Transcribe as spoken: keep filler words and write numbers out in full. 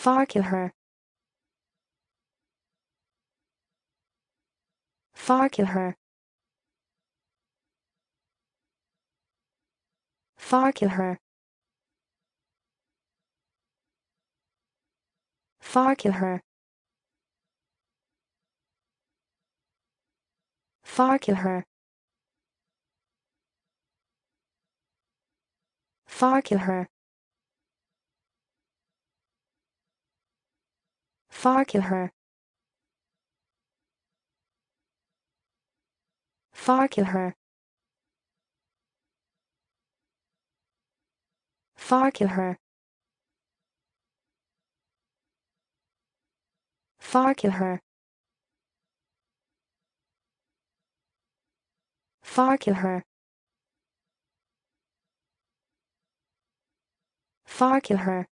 Farquhar. Farquhar. Farquhar. Farquhar. Farquhar. Farquhar. Farquhar. Farquhar. Farquhar. Farquhar. Farquhar. Farquhar.